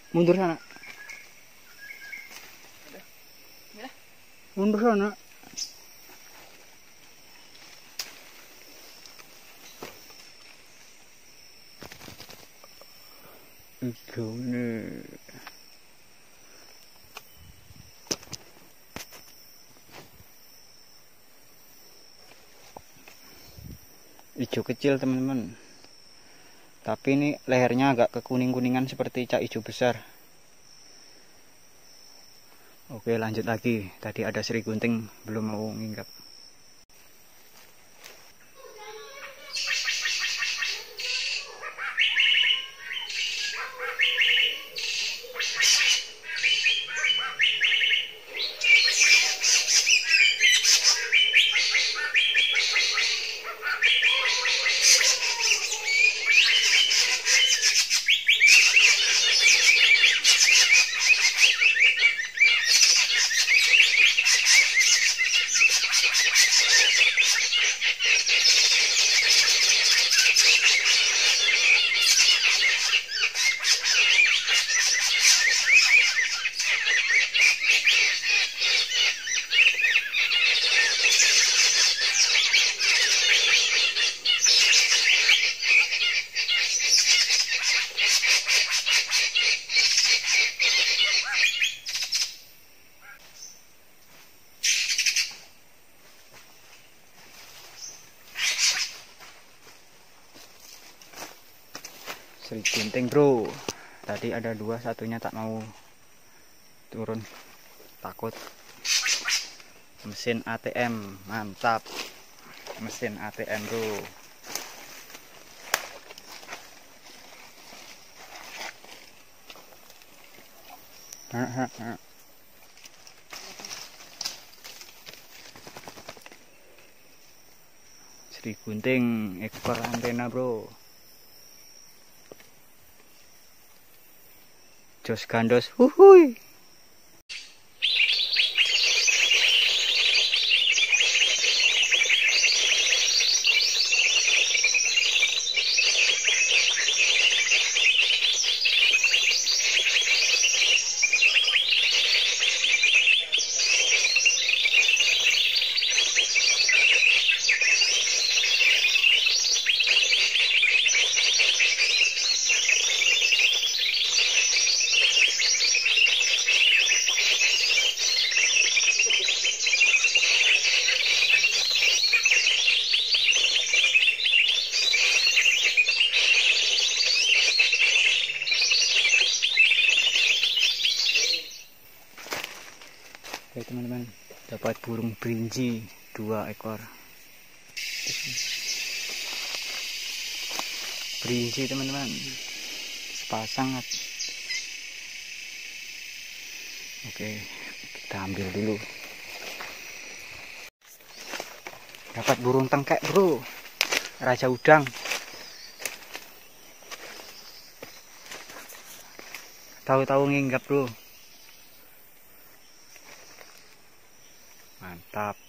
Mundur sana. Mundur sana. Hijau nih. Hijau kecil teman-teman. Tapi ini lehernya agak kekuning-kuningan seperti cak hijau besar. Oke, lanjut lagi. Tadi ada Sri Gunting belum mau nginggap. Sri Gunting bro, tadi ada dua, satunya tak mau turun, takut. Mesin ATM, mantap. Mesin ATM bro. Sri Gunting, ekor antena bro. Jos gandos, huhuy. Oke teman-teman, dapat burung berinji 2 ekor. Berinji teman-teman, sepasang. Oke, kita ambil dulu. Dapat burung tengkek bro, raja udang. Tahu-tahu nginggap bro. Mantap.